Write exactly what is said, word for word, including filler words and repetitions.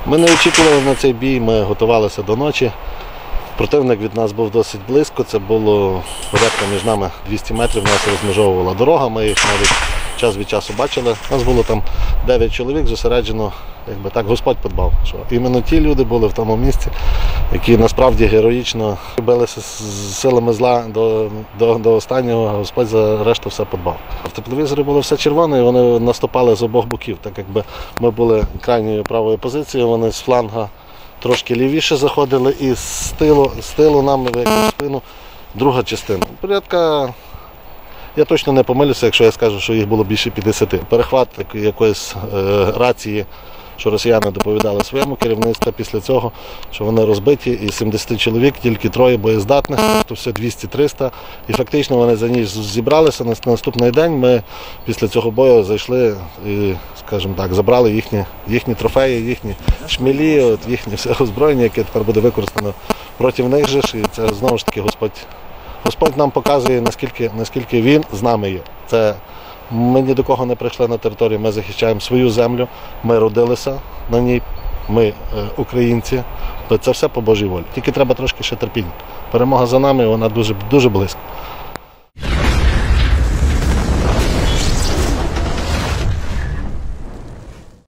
Ми не очікували на цей бій, ми готувалися до ночі. Противник від нас був досить близько, це було порядка між нами двісті метрів, нас розмежовувала дорога, ми їх навіть час від часу бачили. Нас було там дев'ять чоловік зосереджено, якби так Господь подбав, що іменно ті люди були в тому місці, які насправді героїчно билися з силами зла до, до, до останнього, а Господь за решту все подбав. В тепловізорі було все червоне, і вони наступали з обох боків, так якби ми були крайньою правою позицією, вони з фланга трошки лівіше заходили і з тилу, з тилу нам в спину друга частина. Порядка, я точно не помилюся, якщо я скажу, що їх було більше п'ятдесят. Перехват якоїсь е, рації, що росіяни доповідали своєму керівництву після цього, що вони розбиті, і сімдесят чоловік, тільки троє боєздатних, тобто все двісті-триста. І фактично вони за ніч зібралися. На наступний день ми після цього бою зайшли і, скажімо так, забрали їхні, їхні трофеї, їхні шмілі, от їхнє все озброєння, яке тепер буде використано проти них же ж. І це знову ж таки Господь, Господь нам показує, наскільки, наскільки Він з нами є. Це Ми ні до кого не прийшли на територію, ми захищаємо свою землю, ми родилися на ній, ми е, українці, це все по Божій волі. Тільки треба трошки ще терпіння. Перемога за нами, вона дуже, дуже близько.